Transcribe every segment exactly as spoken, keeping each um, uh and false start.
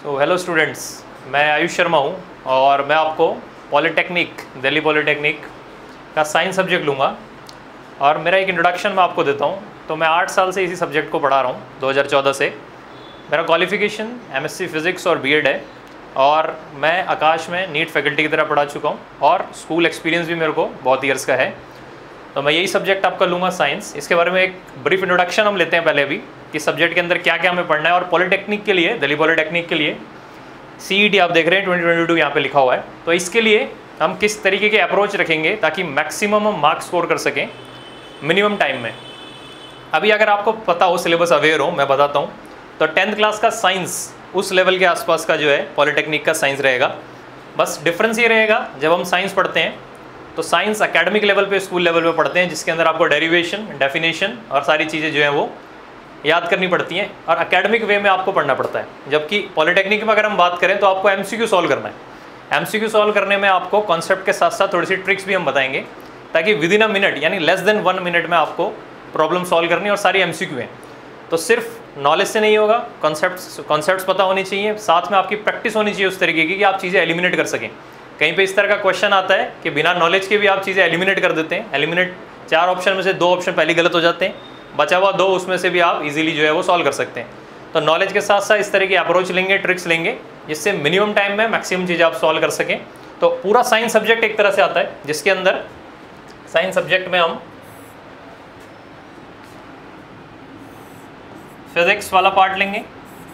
So hello students, मैं आयुष शर्मा हूँ और मैं आपको पॉलिटेक्निक दिल्ली पॉलिटेक्निक का साइंस सब्जेक्ट लूँगा और मेरा एक इंट्रोडक्शन मैं आपको देता हूँ। तो मैं आठ साल से इसी सब्जेक्ट को पढ़ा रहा हूँ दो हज़ार चौदह से। मेरा क्वालिफ़िकेशन एमएससी फिज़िक्स और बीएड है और मैं आकाश में नीट फैकल्टी की तरह पढ़ा चुका हूँ और स्कूल एक्सपीरियंस भी मेरे को बहुत ईयर्स का है। तो मैं यही सब्जेक्ट आपका लूँगा साइंस। इसके बारे में एक ब्रीफ इंट्रोडक्शन हम लेते हैं पहले अभी कि सब्जेक्ट के अंदर क्या क्या हमें पढ़ना है। और पॉलिटेक्निक के लिए, दिल्ली पॉलिटेक्निक के लिए सीईटी आप देख रहे हैं ट्वेंटी ट्वेंटी टू यहाँ पे लिखा हुआ है। तो इसके लिए हम किस तरीके के अप्रोच रखेंगे ताकि मैक्सिमम हम मार्क्स स्कोर कर सकें मिनिमम टाइम में। अभी अगर आपको पता हो, सिलेबस अवेयर हो, मैं बताता हूँ। तो टेंथ क्लास का साइंस उस लेवल के आसपास का जो है पॉलिटेक्निक का साइंस रहेगा। बस डिफरेंस ये रहेगा, जब हम साइंस पढ़ते हैं तो साइंस एकेडमिक लेवल पे, स्कूल लेवल पे पढ़ते हैं, जिसके अंदर आपको डेरिवेशन, डेफिनेशन और सारी चीज़ें जो हैं वो याद करनी पड़ती हैं और एकेडमिक वे में आपको पढ़ना पड़ता है। जबकि पॉलिटेक्निक में अगर हम बात करें तो आपको एमसीक्यू सॉल्व करना है। एमसीक्यू सॉल्व करने में आपको कॉन्सेप्ट के साथ साथ थोड़ी सी ट्रिक्स भी हम बताएंगे ताकि विद इन अ मिनट यानी लेस देन वन मिनट में आपको प्रॉब्लम सॉल्व करनी और सारी एमसीक्यू हैं। तो सिर्फ नॉलेज से नहीं होगा, कॉन्सेप्ट्स कॉन्सेप्ट्स पता होनी चाहिए, साथ में आपकी प्रैक्टिस होनी चाहिए उस तरीके की कि आप चीज़ें एलिमिनेट कर सकें। कहीं पे इस तरह का क्वेश्चन आता है कि बिना नॉलेज के भी आप चीज़ें एलिमिनेट कर देते हैं। एलिमिनेट चार ऑप्शन में से दो ऑप्शन पहले गलत हो जाते हैं, बचा हुआ दो उसमें से भी आप इजीली जो है वो सॉल्व कर सकते हैं। तो नॉलेज के साथ साथ इस तरह की अप्रोच लेंगे, ट्रिक्स लेंगे, जिससे मिनिमम टाइम में मैक्सिमम चीज़ें आप सॉल्व कर सकें। तो पूरा साइंस सब्जेक्ट एक तरह से आता है जिसके अंदर साइंस सब्जेक्ट में हम फिजिक्स वाला पार्ट लेंगे,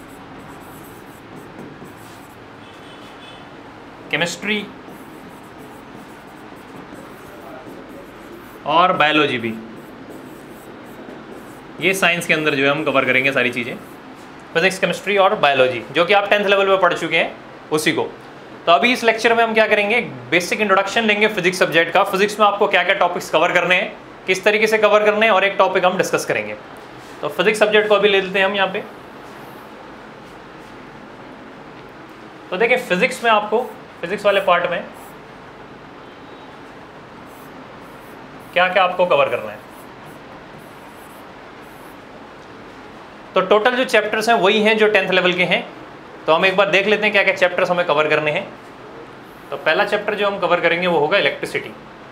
केमिस्ट्री और बायोलॉजी भी। ये साइंस के अंदर जो है हम कवर करेंगे सारी चीज़ें, फिजिक्स, केमिस्ट्री और बायोलॉजी, जो कि आप टेंथ लेवल पे पढ़ चुके हैं उसी को। तो अभी इस लेक्चर में हम क्या करेंगे, बेसिक इंट्रोडक्शन लेंगे फिजिक्स सब्जेक्ट का। फिजिक्स में आपको क्या क्या टॉपिक्स कवर करने हैं, किस तरीके से कवर करने हैं, और एक टॉपिक हम डिस्कस करेंगे। तो फिजिक्स सब्जेक्ट को अभी ले लेते हैं हम यहाँ पे। तो देखिए, फिजिक्स में आपको फिजिक्स वाले पार्ट में क्या क्या आपको कवर करना है। तो टोटल जो चैप्टर्स हैं वही हैं जो टेंथ लेवल के हैं। तो हम एक बार देख लेते हैं क्या क्या चैप्टर्स हमें कवर करने हैं। तो पहला चैप्टर जो हम कवर करेंगे वो होगा इलेक्ट्रिसिटी।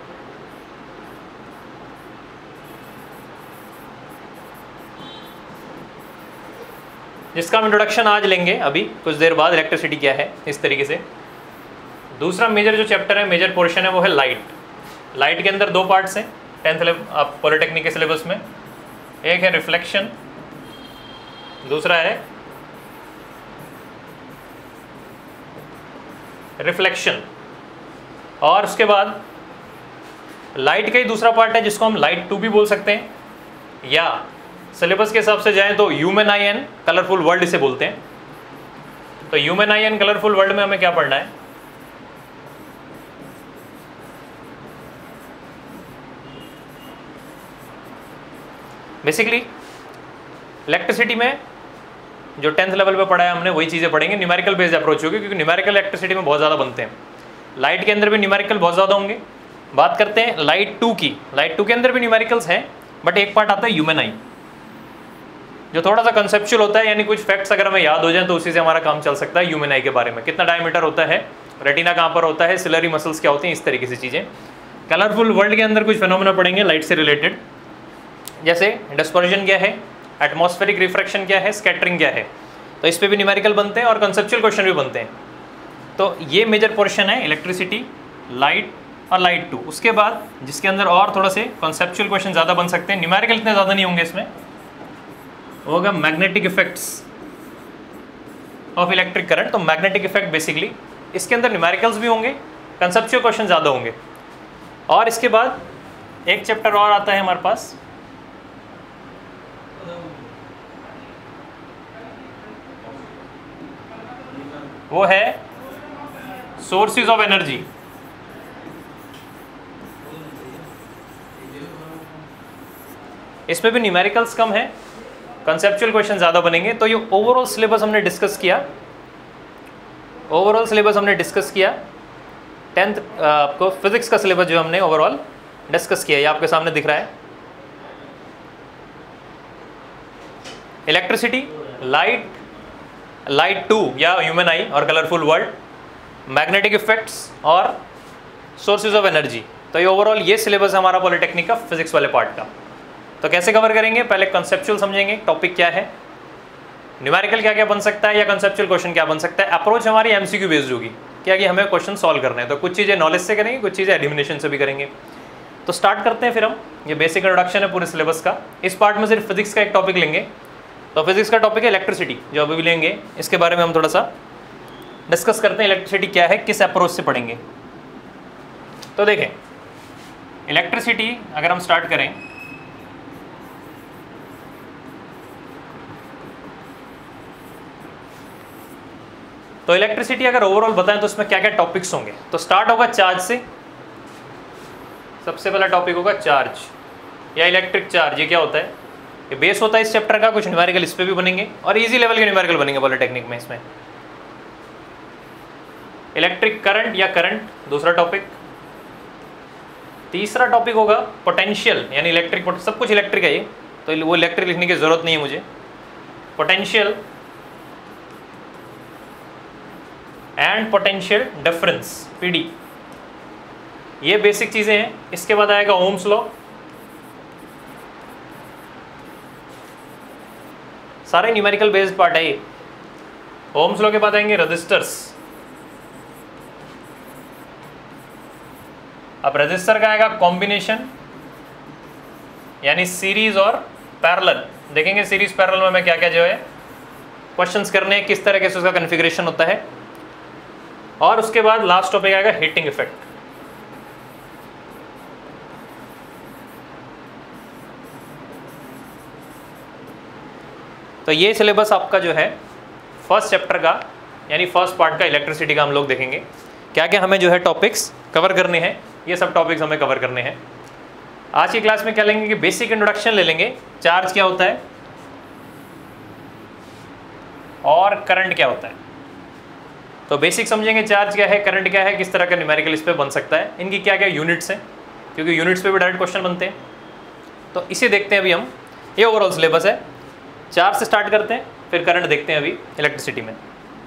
जिसका हम इंट्रोडक्शन आज लेंगे अभी कुछ देर बाद, इलेक्ट्रिसिटी क्या है इस तरीके से। दूसरा मेजर जो चैप्टर है, मेजर पोर्शन है, वो है लाइट। लाइट के अंदर दो पार्ट्स हैं टेंथ लेवल आप पॉलिटेक्निक के सिलेबस में। एक है रिफ्लेक्शन, दूसरा है रिफ्लेक्शन। और उसके बाद लाइट का ही दूसरा पार्ट है जिसको हम लाइट टू भी बोल सकते हैं, या सिलेबस के हिसाब से जाएं तो human eye and colourful world इसे बोलते हैं। तो human eye and colourful world में हमें क्या पढ़ना है, बेसिकली इलेक्ट्रिसिटी में जो टेंथ लेवल पे पढ़ा है हमने वही चीज़ें पढ़ेंगे। न्यूमेरिकल बेस्ड अप्रोच होगी क्योंकि न्यूमेरिकल इलेक्ट्रिसिटी में बहुत ज़्यादा बनते हैं। लाइट के अंदर भी न्यूमेरिकल बहुत ज़्यादा होंगे। बात करते हैं लाइट टू की। लाइट टू के अंदर भी न्यूमेरिकल्स हैं, बट एक पार्ट आता है ह्यूमन आई, जो थोड़ा सा कंसेप्चुअल होता है, यानी कुछ फैक्ट्स अगर हमें याद हो जाए तो उसी से हमारा काम चल सकता है। ह्यूमन आई के बारे में, कितना डायमीटर होता है, रेटिना कहाँ पर होता है, सिलरी मसल्स क्या होती हैं, इस तरीके से चीज़ें। कलरफुल वर्ल्ड के अंदर कुछ फिनोमेना पढ़ेंगे लाइट से रिलेटेड, जैसे डिस्पर्जन क्या है, एटमॉस्फेरिक रिफ्रैक्शन क्या है, स्कैटरिंग क्या है। तो इस पे भी न्यूमेरिकल बनते हैं और कंसेप्चुअल क्वेश्चन भी बनते हैं। तो ये मेजर पोर्शन है इलेक्ट्रिसिटी, लाइट और लाइट टू। उसके बाद जिसके अंदर और थोड़ा से कंसेप्चुअल क्वेश्चन ज़्यादा बन सकते हैं, न्यूमेरिकल इतने ज़्यादा नहीं होंगे इसमें, होगा magnetic effects of electric current. तो मैग्नेटिक इफेक्ट बेसिकली इसके अंदर न्यूमेरिकल्स भी होंगे, कंसेप्चुअल क्वेश्चन ज़्यादा होंगे। और इसके बाद एक चैप्टर और आता है हमारे पास, वो है सोर्सेज ऑफ एनर्जी। इसमें भी न्यूमेरिकल्स कम है, कंसेप्चुअल क्वेश्चन ज़्यादा बनेंगे। तो ये ओवरऑल सिलेबस हमने डिस्कस किया, ओवरऑल सिलेबस हमने डिस्कस किया टेंथ आपको फिजिक्स का सिलेबस जो हमने ओवरऑल डिस्कस किया, ये आपके सामने दिख रहा है। इलेक्ट्रिसिटी, लाइट, लाइट टू या ह्यूमन आई और कलरफुल वर्ल्ड, मैग्नेटिक इफेक्ट्स और सोर्सेज ऑफ एनर्जी। तो ये ओवरऑल ये सिलेबस है हमारा पॉलिटेक्निक का फिजिक्स वाले पार्ट का। तो कैसे कवर करेंगे, पहले कंसेप्चुअल समझेंगे, टॉपिक क्या है, न्यूमेरिकल क्या क्या बन सकता है या कंसेप्चुअल क्वेश्चन क्या बन सकता है। अप्रोच हमारी एमसीक्यू बेस्ड होगी, क्या कि हमें क्वेश्चन सॉल्व करने हैं। तो कुछ चीज़ें नॉलेज से करेंगे, कुछ चीज़ें एलिमिनेशन से भी करेंगे। तो स्टार्ट करते हैं फिर हम। ये बेसिक इंट्रोडक्शन है पूरे सिलेबस का। इस पार्ट में सिर्फ फिजिक्स का एक टॉपिक लेंगे। तो फिजिक्स का टॉपिक है इलेक्ट्रिसिटी, जो अभी भी लेंगे। इसके बारे में हम थोड़ा सा डिस्कस करते हैं, इलेक्ट्रिसिटी क्या है, किस अप्रोच से पढ़ेंगे। तो देखें, इलेक्ट्रिसिटी अगर हम स्टार्ट करें तो इलेक्ट्रिसिटी अगर ओवरऑल बताएं तो उसमें क्या क्या टॉपिक्स होंगे। तो स्टार्ट होगा चार्ज से। सबसे पहला टॉपिक होगा चार्ज या इलेक्ट्रिक चार्ज। ये क्या होता है, ये बेस होता है इस चैप्टर का। कुछ न्यूमेरिकल इस पे भी बनेंगे और इजी लेवल के न्यूमेरिकल बनेंगे पॉलिटेक्निक में। इसमें इलेक्ट्रिक करंट या करंट दूसरा टॉपिक। तीसरा टॉपिक होगा पोटेंशियल, यानी इलेक्ट्रिक, सब कुछ इलेक्ट्रिक है ये, तो वो इलेक्ट्रिक लिखने की जरूरत नहीं है मुझे। Potential and potential difference, PD, ये बेसिक चीजें हैं। इसके बाद आएगा ओम्स लॉ, सारे न्यूमेरिकल बेस्ड पार्ट है ये। ओम्स लॉ के बाद आएंगे रजिस्टर्स। अब रजिस्टर का आएगा कॉम्बिनेशन, यानी सीरीज और पैरेलल। देखेंगे सीरीज पैरेलल में हमें क्या क्या जो है क्वेश्चंस करने हैं, किस तरह से उसका कॉन्फ़िगरेशन होता है। और उसके बाद लास्ट टॉपिक आएगा हीटिंग इफेक्ट। तो ये सिलेबस आपका जो है फर्स्ट चैप्टर का, यानी फर्स्ट पार्ट का इलेक्ट्रिसिटी का हम लोग देखेंगे क्या क्या हमें जो है टॉपिक्स कवर करने हैं। ये सब टॉपिक्स हमें कवर करने हैं। आज की क्लास में क्या लेंगे कि बेसिक इंट्रोडक्शन ले लेंगे, चार्ज क्या होता है और करंट क्या होता है। तो बेसिक समझेंगे, चार्ज क्या है, करंट क्या है, किस तरह का न्यूमेरिकल इस पे बन सकता है, इनकी क्या क्या यूनिट्स हैं, क्योंकि यूनिट्स पे भी डायरेक्ट क्वेश्चन बनते हैं। तो इसे देखते हैं अभी हम। ये ओवरऑल सिलेबस है। चार्ज से स्टार्ट करते हैं, फिर करंट देखते हैं अभी इलेक्ट्रिसिटी में।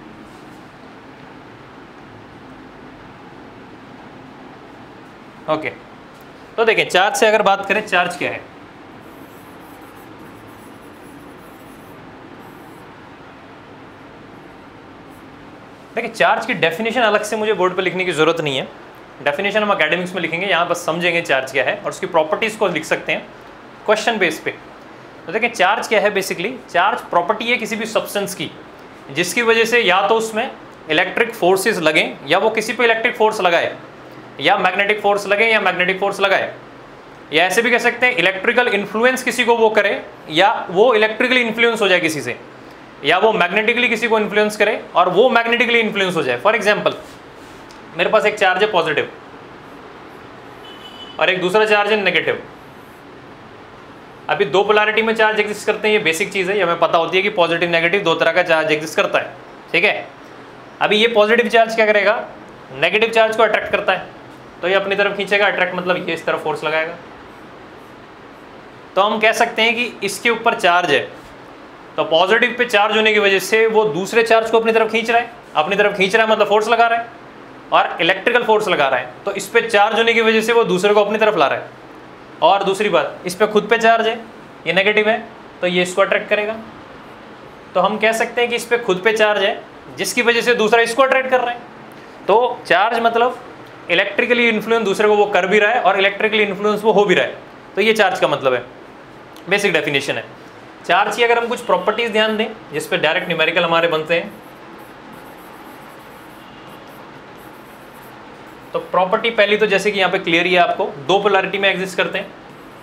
ओके, तो देखें चार्ज से अगर बात करें, चार्ज क्या है। देखिए, चार्ज की डेफिनेशन अलग से मुझे बोर्ड पे लिखने की जरूरत नहीं है। डेफिनेशन हम एकेडमिक्स में लिखेंगे, यहाँ बस समझेंगे चार्ज क्या है और उसकी प्रॉपर्टीज को लिख सकते हैं क्वेश्चन बेस पे। तो देखिए चार्ज क्या है, बेसिकली चार्ज प्रॉपर्टी है किसी भी सब्सटेंस की, जिसकी वजह से या तो उसमें इलेक्ट्रिक फोर्सेस लगें, या वो किसी पे इलेक्ट्रिक फोर्स लगाए, या मैग्नेटिक फोर्स लगे या मैग्नेटिक फोर्स लगाए, या ऐसे भी कह सकते हैं इलेक्ट्रिकल इन्फ्लुएंस किसी को वो करे, या वो इलेक्ट्रिकली इन्फ्लुएंस हो जाए किसी से, या वो मैग्नेटिकली किसी को इन्फ्लुएंस करे और वो मैग्नेटिकली इन्फ्लुएंस हो जाए। फॉर एग्जांपल, मेरे पास एक चार्ज है पॉजिटिव और एक दूसरा चार्ज है नेगेटिव। अभी दो पोलैरिटी में चार्ज एग्जिस्ट करते हैं, ये बेसिक चीज़ है, ये हमें पता होती है कि पॉजिटिव नेगेटिव दो तरह का चार्ज एग्जिस्ट करता है, ठीक है। अभी ये पॉजिटिव चार्ज क्या करेगा, नेगेटिव चार्ज को अट्रैक्ट करता है, तो ये अपनी तरफ खींचेगा। अट्रैक्ट मतलब ये इस तरफ फोर्स लगाएगा। तो हम कह सकते हैं कि इसके ऊपर चार्ज है, तो पॉजिटिव पे चार्ज होने की वजह से वो दूसरे चार्ज को अपनी तरफ खींच रहा है। अपनी तरफ खींच रहा है मतलब फोर्स लगा रहा है और इलेक्ट्रिकल फोर्स लगा रहा है, तो इस पे चार्ज होने की वजह से वो दूसरे को अपनी तरफ ला रहा है। और दूसरी बात, इस पे खुद पे चार्ज है, ये नेगेटिव है, तो ये इसको अट्रैक्ट करेगा। तो हम कह सकते हैं कि इस पे खुद पे चार्ज है, जिसकी वजह से दूसरा इसको अट्रैक्ट कर रहा है। तो चार्ज मतलब इलेक्ट्रिकली इन्फ्लुएंस दूसरे को वो कर भी रहा है और इलेक्ट्रिकली इन्फ्लुएंस वो हो भी रहा है। तो ये चार्ज का मतलब है, बेसिक डेफिनेशन है। चार्ज की अगर हम कुछ प्रॉपर्टीज ध्यान दें, जिस पे डायरेक्ट न्यूमेरिकल हमारे बनते हैं, तो प्रॉपर्टी पहली तो जैसे कि यहाँ पे क्लियर ही है आपको, दो पोलैरिटी में एग्जिस्ट करते हैं।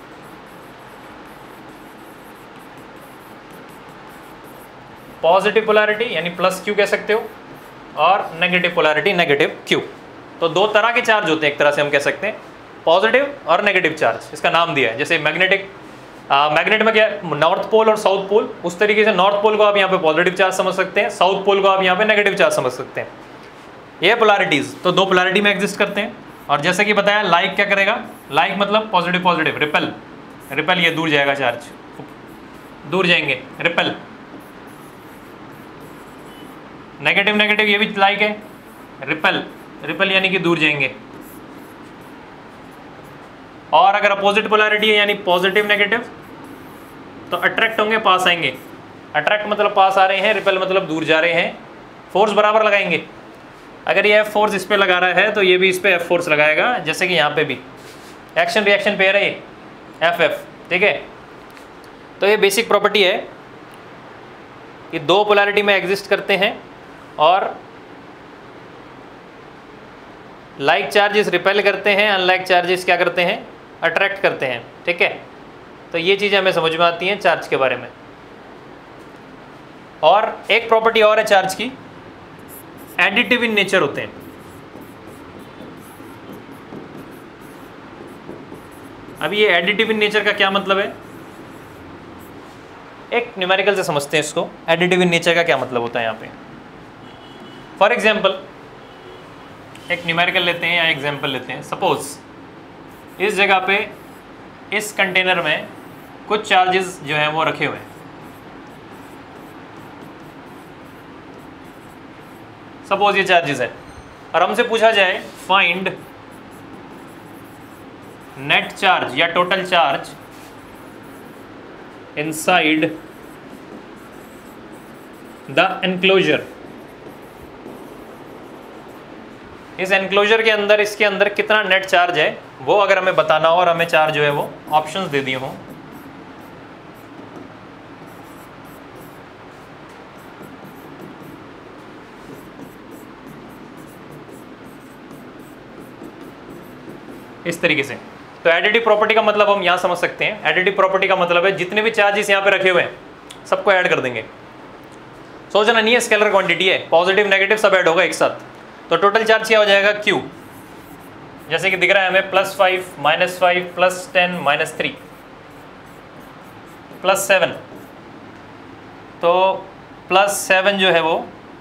पॉजिटिव पोलैरिटी यानी प्लस क्यू कह सकते हो, और नेगेटिव पोलैरिटी नेगेटिव क्यू। तो दो तरह के चार्ज होते हैं, एक तरह से हम कह सकते हैं पॉजिटिव और नेगेटिव चार्ज, इसका नाम दिया है। जैसे मैग्नेटिक मैग्नेट में क्या है, नॉर्थ पोल और साउथ पोल, उस तरीके से नॉर्थ पोल को आप यहाँ पे पॉजिटिव चार्ज समझ सकते हैं, साउथ पोल को आप यहाँ पे नेगेटिव चार्ज समझ सकते हैं। ये पोलैरिटीज तो दो पोलैरिटी में एग्जिस्ट करते हैं। और जैसे कि बताया, लाइक क्या करेगा, लाइक मतलब पॉजिटिव पॉजिटिव, रिपेल, रिपेल ये दूर जाएगा, चार्ज दूर जाएंगे, रिपेल। नेगेटिव नेगेटिव ये भी लाइक है, रिपेल रिपेल यानी कि दूर जाएंगे। और अगर अपोजिट पोलैरिटी है यानी पॉजिटिव नेगेटिव तो अट्रैक्ट होंगे, पास आएंगे। अट्रैक्ट मतलब पास आ रहे हैं, रिपेल मतलब दूर जा रहे हैं। फोर्स बराबर लगाएंगे। अगर ये एफ फोर्स इस पे लगा रहा है तो ये भी इस पे एफ फोर्स लगाएगा, जैसे कि यहाँ पे भी एक्शन रिएक्शन पेयर है एफ एफ, ठीक है। तो ये बेसिक प्रॉपर्टी है कि दो पोलैरिटी में एग्जिस्ट करते हैं और लाइक चार्जेस रिपेल करते हैं, अनलाइक चार्जेस क्या करते हैं, अट्रैक्ट करते हैं, ठीक है। तो ये चीज़ें हमें समझ में आती हैं चार्ज के बारे में। और एक प्रॉपर्टी और है चार्ज की, एडिटिव इन नेचर होते हैं। अभी ये एडिटिव इन नेचर का क्या मतलब है, एक न्यूमेरिकल से समझते हैं इसको। एडिटिव इन नेचर का क्या मतलब होता है यहाँ पे। फॉर एग्जाम्पल एक न्यूमेरिकल लेते हैं या एग्जाम्पल लेते हैं। सपोज इस जगह पे इस कंटेनर में कुछ चार्जेस जो हैं वो रखे हुए हैं। सपोज ये चार्जेस है और हमसे पूछा जाए फाइंड नेट चार्ज या total charge inside the enclosure. इस एनक्लोजर के अंदर, इसके अंदर कितना नेट चार्ज है वो अगर हमें बताना हो और हमें चार्ज जो है वो ऑप्शंस दे दिए हों। इस तरीके से, तो एडिटिव प्रॉपर्टी का मतलब हम यहाँ समझ सकते हैं। एडिटिव प्रॉपर्टी का मतलब है जितने भी चार्जेस यहाँ पे रखे हुए हैं सबको ऐड कर देंगे। सोचना नहीं है स्केलर क्वांटिटी है, पॉजिटिव नेगेटिव सब ऐड होगा एक साथ। तो टोटल चार्ज क्या हो जाएगा Q, जैसे कि दिख रहा है हमें plus five minus five plus ten minus three plus seven. तो प्लस सेवन जो है वो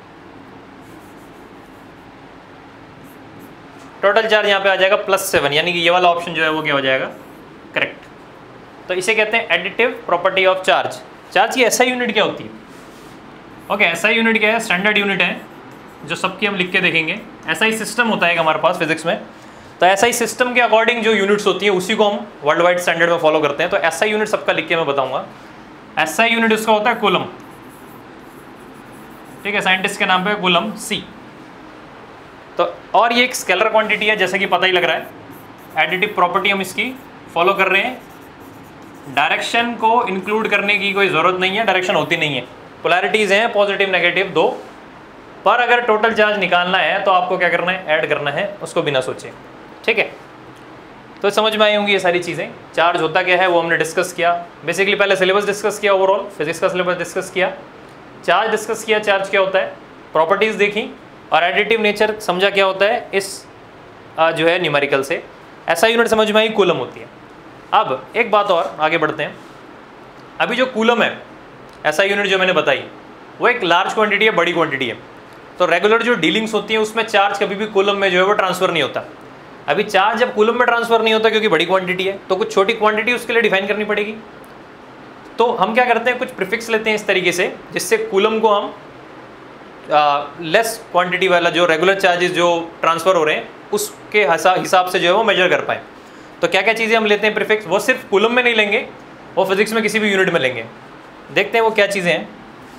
टोटल चार्ज यहाँ पे आ जाएगा प्लस सेवन, यानी कि ये वाला ऑप्शन जो है वो क्या हो जाएगा, करेक्ट। तो इसे कहते हैं additive property of charge. Charge की एसआई यूनिट क्या होती है? ओके, एसआई यूनिट क्या है? स्टैंडर्ड यूनिट है जो सबकी हम लिख के देखेंगे। एसआई सिस्टम होता है हमारे पास फिजिक्स में। तो एसआई सिस्टम के अकॉर्डिंग जो यूनिट्स होती हैं उसी को हम वर्ल्ड वाइड स्टैंडर्ड में फॉलो करते हैं। तो एसआई यूनिट सबका लिख के मैं बताऊंगा। एसआई यूनिट इसका होता है कूलम, ठीक है, साइंटिस्ट के नाम पे कूलम सी। तो और ये एक स्केलर क्वांटिटी है, जैसे कि पता ही लग रहा है। एडिटिव प्रॉपर्टी हम इसकी फॉलो कर रहे हैं। डायरेक्शन को इंक्लूड करने की कोई ज़रूरत नहीं है, डायरेक्शन होती नहीं है। पोलैरिटीज़ हैं पॉजिटिव नेगेटिव दो, पर अगर टोटल चार्ज निकालना है तो आपको क्या करना है, ऐड करना है उसको बिना सोचे, ठीक है। तो समझ में आई होंगी ये सारी चीज़ें। चार्ज होता क्या है वो हमने डिस्कस किया। बेसिकली पहले सिलेबस डिस्कस किया, ओवरऑल फिजिक्स का सिलेबस डिस्कस किया, चार्ज डिस्कस किया, चार्ज क्या होता है, प्रॉपर्टीज़ देखी, और एडिटिव नेचर समझा क्या होता है इस आ, जो है न्यूमेरिकल से। ऐसा यूनिट समझ में आई, कूलम होती है। अब एक बात और आगे बढ़ते हैं। अभी जो कूलम है, ऐसा यूनिट जो मैंने बताई, वो एक लार्ज क्वांटिटी है, बड़ी क्वांटिटी है। तो रेगुलर जो डीलिंग्स होती हैं उसमें चार्ज कभी भी कूलम में जो है वो ट्रांसफ़र नहीं होता। अभी चार्ज जब कूलम में ट्रांसफ़र नहीं होता क्योंकि बड़ी क्वांटिटी है, तो कुछ छोटी क्वांटिटी उसके लिए डिफाइन करनी पड़ेगी। तो हम क्या करते हैं, कुछ प्रीफिक्स लेते हैं इस तरीके से, जिससे कूलम को हम लेस uh, क्वांटिटी वाला जो रेगुलर चार्जेस जो ट्रांसफ़र हो रहे हैं उसके हिसाब से जो है वो मेजर कर पाएँ। तो क्या क्या चीज़ें हम लेते हैं प्रीफिक्स, वो सिर्फ कूलम में नहीं लेंगे, वो फिजिक्स में किसी भी यूनिट में लेंगे। देखते हैं वो क्या चीज़ें हैं।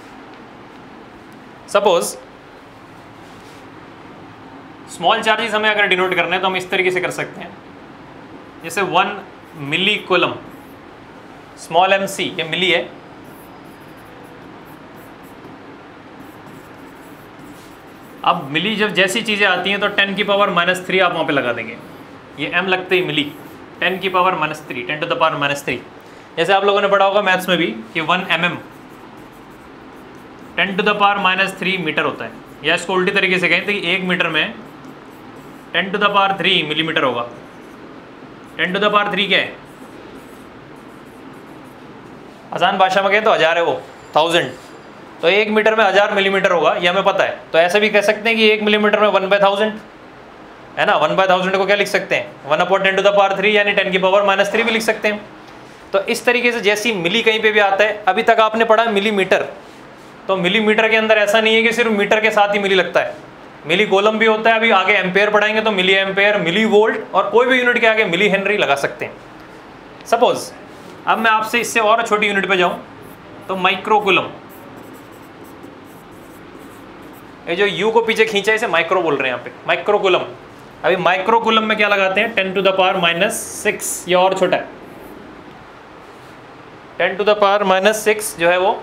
सपोज स्मॉल चार्जेस हमें अगर डिनोट करना है तो हम इस तरीके से कर सकते हैं, जैसे one milli coulomb, small M C, ये मिली है। अब मिली जब जैसी चीज़ें आती हैं तो टेन की पावर माइनस थ्री आप वहाँ पे लगा देंगे। ये एम लगते ही मिली, टेन की power minus three, ten to the power minus three. जैसे आप लोगों ने पढ़ा होगा मैथ्स में भी कि one M M ten to the power minus three metre होता है। या इसको उल्टी तरीके से कहें तो एक मीटर में ten to the power three millimetre होगा। Ten to the power three क्या है, आसान भाषा में कहें तो हज़ार है, वो थाउजेंड। तो एक मीटर में हज़ार मिलीमीटर होगा, ये हमें पता है। तो ऐसे भी कह सकते हैं कि एक मिलीमीटर में वन बाय थाउजेंड है ना। वन बाय थाउजेंड को क्या लिख सकते हैं, one upon ten to the power three, यानी टेन की पावर माइनस थ्री भी लिख सकते हैं। तो इस तरीके से जैसी मिली कहीं पे भी आता है, अभी तक आपने पढ़ा मिलीमीटर, तो मिलीमीटर के अंदर ऐसा नहीं है कि सिर्फ मीटर के साथ ही मिली लगता है, मिली कूलम भी होता है। अभी आगे एम्पेयर पढ़ाएंगे तो मिली एम्पेयर, मिली वोल्ट और कोई भी यूनिट के आगे मिली हेनरी लगा सकते हैं। सपोज अब मैं आपसे इससे और छोटी यूनिट पे जाऊं तो माइक्रो कूलम, ये जो यू को पीछे खींचा है इसे माइक्रो बोल रहे हैं यहाँ पे, माइक्रो कूलम। अभी माइक्रो कूलम में क्या लगाते हैं, ten to the power minus six, ये और छोटा है, ten to the power minus six जो है वो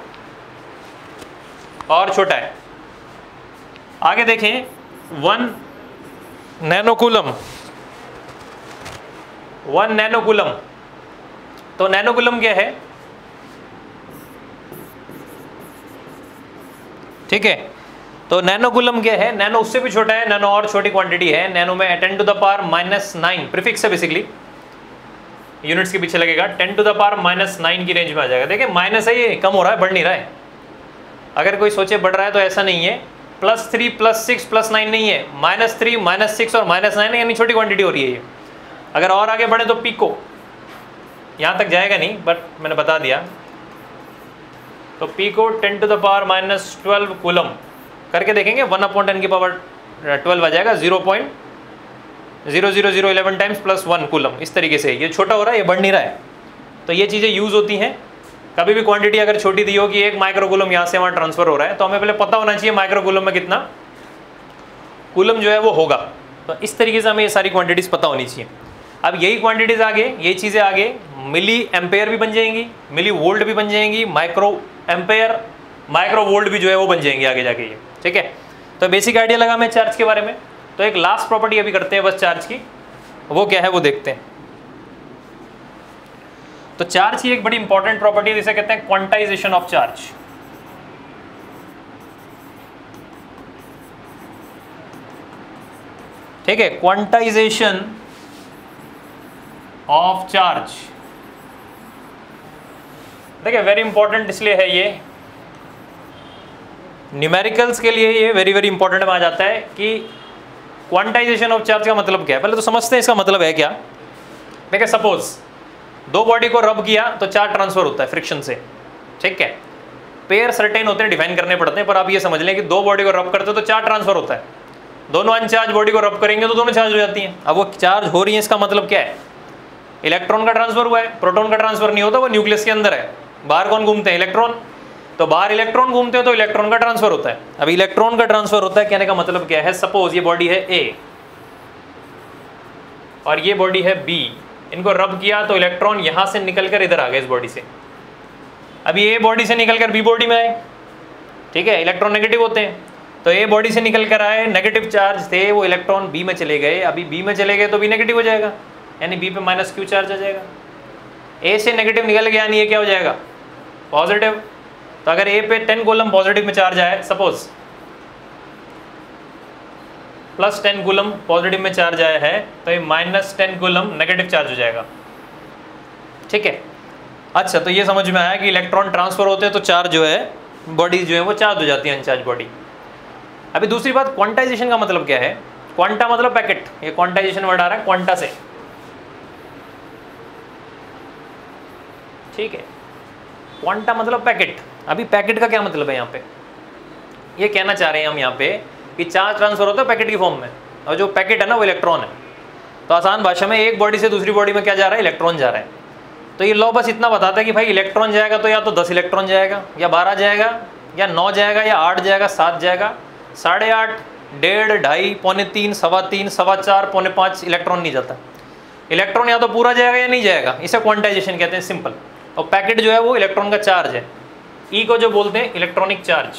और छोटा है। आगे देखें one nano coulomb, one nano coulomb, तो नैनो कूलम क्या है, ठीक है। तो नैनो कूलम क्या है, नैनो उससे भी छोटा है, नैनो और छोटी क्वांटिटी है। नैनो में ten to the power minus nine prefix है, बेसिकली यूनिट्स के पीछे लगेगा, ten to the power minus nine की रेंज में आ जाएगा। देखिए माइनस है, ये कम हो रहा है, बढ़ नहीं रहा है। अगर कोई सोचे बढ़ रहा है तो ऐसा नहीं है, plus three plus six plus nine नहीं है, माइनस थ्री माइनस सिक्स और माइनस नाइन, यानी छोटी क्वांटिटी हो रही है ये। अगर और आगे बढ़े तो पिको, यहाँ तक जाएगा नहीं बट मैंने बता दिया। तो pico ten to the power minus twelve coulomb करके देखेंगे, वन अपॉन टेन की पावर ट्वेल्व आ जाएगा, zero point zero zero zero eleven times plus one coulomb. इस तरीके से ये छोटा हो रहा है, ये बढ़ नहीं रहा है। तो ये चीज़ें यूज़ होती हैं। कभी भी क्वांटिटी अगर छोटी दी हो कि एक माइक्रो कूलम यहाँ से वहाँ ट्रांसफर हो रहा है, तो हमें पहले पता होना चाहिए माइक्रो कूलम में कितना कूलम जो है वो होगा। तो इस तरीके से हमें ये सारी क्वांटिटीज़ पता होनी चाहिए। अब यही क्वांटिटीज़ आगे, ये चीज़ें आगे मिली एम्पेयर भी बन जाएंगी, मिली वोल्ट भी बन जाएंगी, माइक्रो एम्पेयर माइक्रो वोल्ट भी जो है वो बन जाएंगे आगे जाके ये, ठीक है। तो बेसिक आइडिया लगा मैं चार्ज के बारे में। तो एक लास्ट प्रॉपर्टी अभी करते हैं बस चार्ज की, वो क्या है वो देखते हैं। तो चार्ज की एक बड़ी इंपॉर्टेंट प्रॉपर्टी जिसे कहते हैं क्वांटाइजेशन ऑफ चार्ज। ठीक है, क्वांटाइजेशन ऑफ चार्ज, देखिए वेरी इंपॉर्टेंट इसलिए है ये, न्यूमेरिकल्स के लिए ये वेरी वेरी इंपॉर्टेंट में आ जाता है कि क्वांटाइजेशन ऑफ चार्ज का मतलब क्या है। पहले तो समझते हैं इसका मतलब है क्या। देखिए सपोज दो बॉडी को रब किया तो चार्ज ट्रांसफर होता है फ्रिक्शन से, ठीक है। पेयर सर्टेन होते हैं, डिफाइन करने पड़ते हैं, पर आप ये समझ लें कि दो बॉडी को रब करते हो तो चार्ज ट्रांसफर होता है। दोनों अनचार्ज बॉडी को रब करेंगे तो दोनों चार्ज हो जाती हैं। अब वो चार्ज हो रही है, इसका मतलब क्या है, इलेक्ट्रॉन का ट्रांसफर हुआ है, प्रोटॉन का ट्रांसफर नहीं होता, वो न्यूक्लियस के अंदर है। बाहर कौन घूमते हैं, इलेक्ट्रॉन। तो बाहर इलेक्ट्रॉन घूमते हैं तो इलेक्ट्रॉन का ट्रांसफर होता है। अब इलेक्ट्रॉन का ट्रांसफर होता है, कहने का मतलब क्या है, सपोज ये बॉडी है ए और ये बॉडी है बी, इनको रब किया तो इलेक्ट्रॉन यहां से निकलकर इधर आ गए इस बॉडी से। अभी ए बॉडी से निकलकर बी बॉडी में आए, ठीक है, इलेक्ट्रॉन नेगेटिव होते हैं। तो ए बॉडी से निकलकर आए, नेगेटिव चार्ज थे, वो इलेक्ट्रॉन बी में चले गए। अभी बी में चले गए तो बी नेगेटिव हो जाएगा, यानी बी पे माइनस क्यू चार्ज आ जाएगा। ए से नेगेटिव निकल गया, यानी ये क्या हो जाएगा, पॉजिटिव। तो अगर ए पे टेन कूलम पॉजिटिव में चार्ज आए, suppose plus ten coulomb positive में चार्ज आया है, तो ये minus ten coulomb negative charge हो जाएगा, ठीक है। अच्छा, तो ये समझ में आया कि इलेक्ट्रॉन ट्रांसफर होते हैं तो चार्ज जो है, बॉडी जो है वो चार्ज हो जाती है, अनचार्ज बॉडी। अभी दूसरी बात, क्वांटाइजेशन का मतलब क्या है। क्वांटा मतलब पैकेट, ये क्वांटाइजेशन वर्ड आ रहा है क्वांटा से, ठीक है। क्वांटा मतलब पैकेट। अभी पैकेट का क्या मतलब है, यहाँ पे ये कहना चाह रहे हैं हम यहाँ पे कि चार्ज ट्रांसफर होता है पैकेट की फॉर्म में, और जो पैकेट है ना वो इलेक्ट्रॉन है। तो आसान भाषा में एक बॉडी से दूसरी बॉडी में क्या जा रहा है, इलेक्ट्रॉन जा रहा है। तो ये लॉ बस इतना बताता है कि भाई इलेक्ट्रॉन जाएगा तो या तो दस इलेक्ट्रॉन जाएगा, या बारह जाएगा, या नौ जाएगा, या आठ जाएगा, सात जाएगा, साढ़े आठ, डेढ़, ढाई, पौने तीन, सवा तीन, सवा चार, पौने पाँच इलेक्ट्रॉन नहीं जाता। इलेक्ट्रॉन या तो पूरा जाएगा या नहीं जाएगा, इसे क्वांटाइजेशन कहते हैं, सिंपल। और पैकेट जो है वो इलेक्ट्रॉन का चार्ज है, ई को जो बोलते हैं इलेक्ट्रॉनिक चार्ज,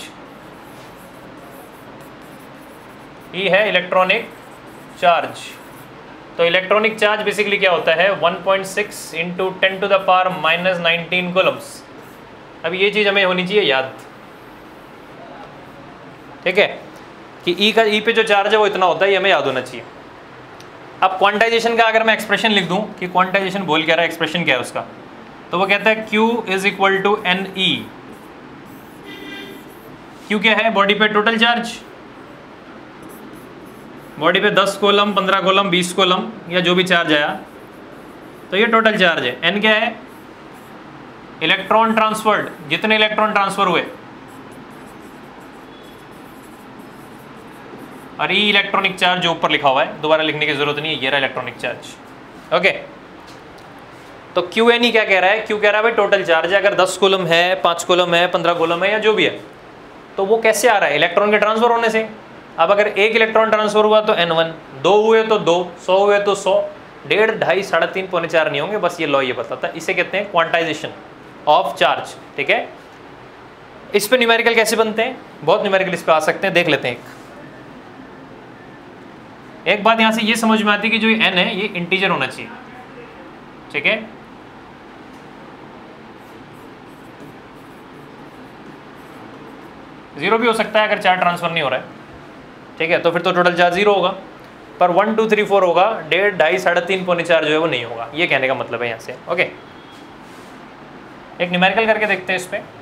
ई है इलेक्ट्रॉनिक चार्ज। तो इलेक्ट्रॉनिक चार्ज बेसिकली क्या होता है, one point six into ten to the power minus nineteen coulombs. अब ये चीज़ हमें होनी चाहिए याद, ठीक है, कि ई का ई पे जो चार्ज है वो इतना होता है, ये हमें याद होना चाहिए। अब क्वांटाइजेशन का अगर मैं एक्सप्रेशन लिख दूं कि क्वांटाइजेशन बोल क्या रहा है, एक्सप्रेशन क्या है उसका, तो वो कहता है Q is equal to N E. Q क्या है, बॉडी पे टोटल चार्ज, बॉडी पे दस कॉलम, पंद्रह कॉलम, बीस कॉलम, या जो भी चार्ज आया, तो ये टोटल चार्ज है। N क्या है, इलेक्ट्रॉन ट्रांसफर्ड, जितने इलेक्ट्रॉन ट्रांसफर हुए, और ई इलेक्ट्रॉनिक चार्ज जो ऊपर लिखा हुआ है, दोबारा लिखने की जरूरत नहीं है, ये रहा इलेक्ट्रॉनिक चार्ज। ओके, तो क्यू एन ई क्या कह रहा है, क्यू कह रहा है भाई टोटल चार्ज है, अगर दस कूलम है, पाँच कूलम है, पंद्रह कूलम है या जो भी है, तो वो कैसे आ रहा है, इलेक्ट्रॉन के ट्रांसफर होने से। अब अगर एक इलेक्ट्रॉन ट्रांसफर हुआ तो एन वन, दो हुए तो दो, सौ हुए तो सौ, डेढ़ ढाई साढ़े तीन पौने चार नहीं होंगे, बस ये लॉ ये बताता है। इसे कहते हैं क्वांटाइजेशन ऑफ चार्ज। ठीक है, इस पे न्यूमेरिकल कैसे बनते हैं, बहुत न्यूमेरिकल इस पे आ सकते हैं, देख लेते हैं। एक एक बात यहाँ से ये समझ में आती है कि जो ये n है ये इंटीजर होना चाहिए। ठीक है, जीरो भी हो सकता है अगर चार्ज ट्रांसफर नहीं हो रहा है। ठीक है, तो फिर तो टोटल चार्ज जीरो होगा, पर वन टू थ्री फोर होगा, डेढ़ ढाई साढ़े तीन पौने चार जो है वो नहीं होगा, ये कहने का मतलब है यहाँ से। ओके, एक न्यूमेरिकल करके देखते हैं इस पे।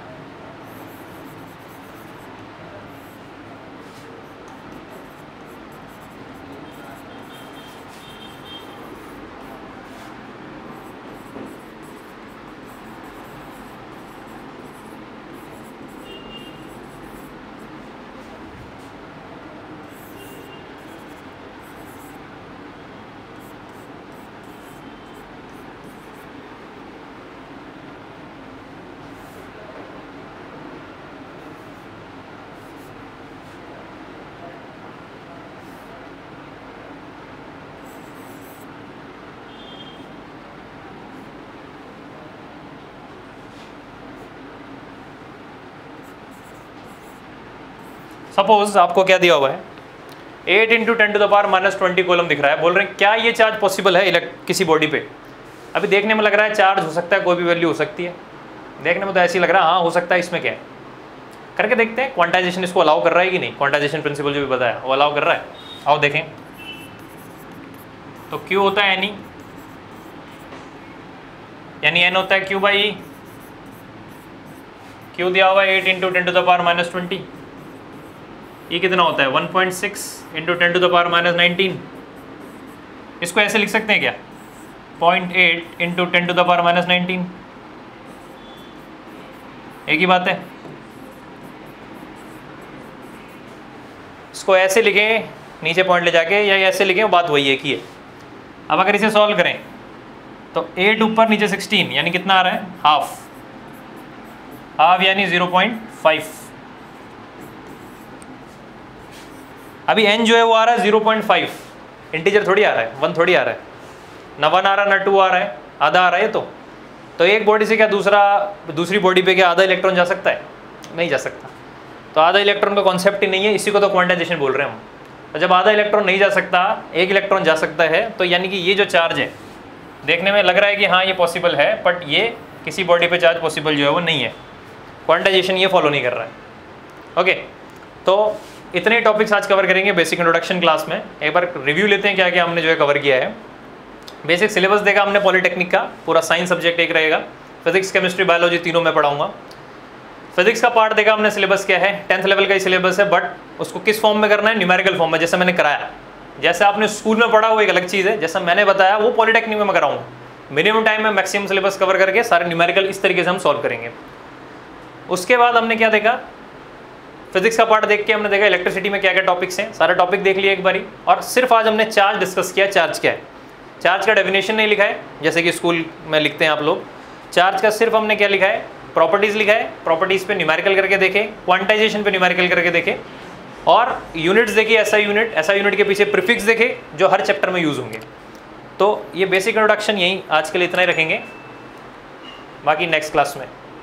सपोज आपको क्या दिया हुआ है, eight into ten to the power minus twenty coulomb दिख रहा है, बोल रहे हैं क्या ये चार्ज पॉसिबल है इलेक्ट किसी बॉडी पे। अभी देखने में लग रहा है चार्ज हो सकता है, कोई भी वैल्यू हो सकती है, देखने में तो ऐसे ही लग रहा है, हाँ हो सकता है, इसमें क्या है करके देखते हैं। क्वांटाइजेशन इसको अलाउ कर रहा है कि नहीं, क्वांटाइजेशन प्रिंसिपल जो भी बताया वो अलाउ कर रहा है। आओ देखें, तो क्यू होता है एन ई, यानी एन होता है क्यू बाई ई, क्यू दिया हुआ है eight into ten to the power minus twenty, ये कितना होता है one point six into ten to the power minus nineteen. इसको ऐसे लिख सकते हैं क्या, point eight into ten to the power minus nineteen, एक ही बात है। इसको ऐसे लिखें नीचे पॉइंट ले जाके, या ऐसे लिखें, बात वही एक ही है। अब अगर इसे सॉल्व करें तो एट ऊपर नीचे सिक्सटीन, यानी कितना आ रहा है हाफ, हाफ यानी ज़ीरो पॉइंट फाइव। अभी n जो है वो आ रहा है ज़ीरो पॉइंट फाइव, इंटीजर थोड़ी आ रहा है, वन थोड़ी आ रहा है, ना वन आ रहा ना टू आ रहा है, आधा आ रहा है। तो तो एक बॉडी से क्या दूसरा दूसरी बॉडी पे क्या आधा इलेक्ट्रॉन जा सकता है, नहीं जा सकता। तो आधा इलेक्ट्रॉन का कॉन्सेप्ट ही नहीं है, इसी को तो क्वांटाइजेशन बोल रहे हैं हम। तो जब आधा इलेक्ट्रॉन नहीं जा सकता, एक इलेक्ट्रॉन जा सकता है, तो यानी कि ये जो चार्ज है देखने में लग रहा है कि हाँ ये पॉसिबल है, बट ये किसी बॉडी पे चार्ज पॉसिबल जो है वो नहीं है, क्वांटाइजेशन ये फॉलो नहीं कर रहा है। ओके, तो इतने टॉपिक्स आज कवर करेंगे बेसिक इंट्रोडक्शन क्लास में। एक बार रिव्यू लेते हैं क्या क्या हमने जो है कवर किया है। बेसिक सिलेबस देखा हमने पॉलिटेक्निक का, पूरा साइंस सब्जेक्ट एक रहेगा, फिजिक्स केमिस्ट्री बायोलॉजी तीनों में पढ़ाऊंगा। फिजिक्स का पार्ट देखा हमने, सिलेबस क्या है, टेंथ लेवल का ही सिलेबस है, बट उसको किस फॉर्म में करना है, न्यूमेरिकल फॉर्म में, जैसे मैंने कराया। जैसे आपने स्कूल में पढ़ा वो एक अलग चीज़ है, जैसा मैंने बताया वो पॉलिटेक्निक में मैं कराऊंगा। मिनिमम टाइम में मैक्सिमम सिलेबस कवर करके सारे न्यूमेरिकल इस तरीके से हम सॉल्व करेंगे। उसके बाद हमने क्या देखा, फिजिक्स का पार्ट देख के हमने देखा इलेक्ट्रिसिटी में क्या क्या टॉपिक्स हैं, सारा टॉपिक देख लिया एक बारी। और सिर्फ आज हमने चार्ज डिस्कस किया, चार्ज क्या है, चार्ज का डेफिनेशन नहीं लिखा है जैसे कि स्कूल में लिखते हैं आप लोग। चार्ज का सिर्फ हमने क्या लिखा है, प्रॉपर्टीज़ लिखा है, प्रॉपर्टीज़ पे न्यूमेरिकल करके देखें, क्वांटाइजेशन पे न्यूमेरिकल करके देखें, और यूनिट्स देखिए, ऐसा यूनिट ऐसा यूनिट के पीछे प्रीफिक्स देखे जो हर चैप्टर में यूज़ होंगे। तो ये बेसिक इंट्रोडक्शन यही आज के लिए इतना ही रखेंगे, बाकी नेक्स्ट क्लास में।